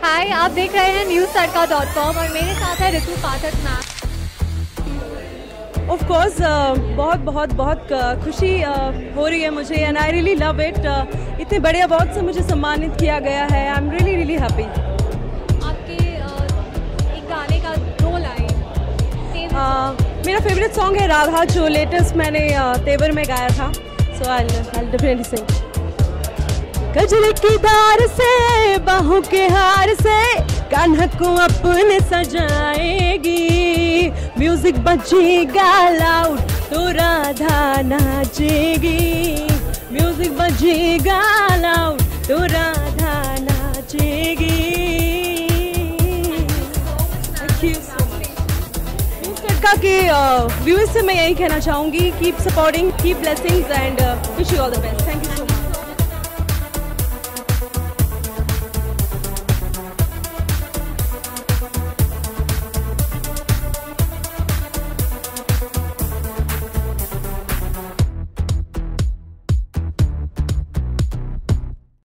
हाय, आप देख रहे हैं newstadka.com और मेरे साथ है Ritu Pathak ma'am. Of course बहुत बहुत बहुत खुशी हो रही है मुझे and I really love it. इतने बड़े अवार्ड से मुझे सम्मानित किया गया है। I am really really happy. आपके एक गाने का 2 लाइन मेरा फेवरेट सॉन्ग है राधा, जो लेटेस्ट मैंने तेवर में गाया था। So I definitely sing. गजरे की धार से बाहों के हार से कान्हा को अपने सजाएगी, म्यूजिक बजेगा लाउड तो राधा नाचेगी, म्यूजिक बजेगा लाउड तो राधा नाचेगी। Thank you so much. NewsTadka के व्यूअर्स से मैं यही कहना चाहूँगी, keep supporting, keep blessings and wish you all the best.